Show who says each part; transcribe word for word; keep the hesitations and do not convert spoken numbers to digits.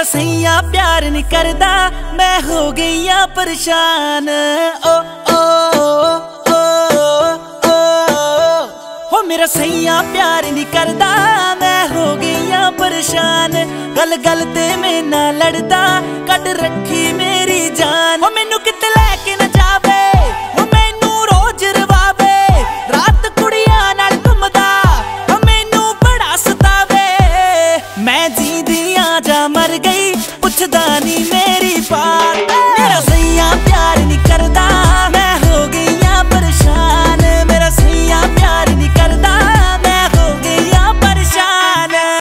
Speaker 1: सैया प्यार नहीं करदा, मैं हो गई परेशान। ओ ओ ओ ओ हो मेरा सैया प्यार नहीं करदा, मैं हो गई परेशान। गल गल ते मैं ना लड़दा, कट रखी मेरी जान। हो मैनू किते लैके ना जावे, हो मैनू रोज रवावे, रात कुड़ियां नाल घुमदा, हो मैनू बड़ा सतावे। मैं जींदी आ जा मर गई, पुछदा नहीं मेरी बात।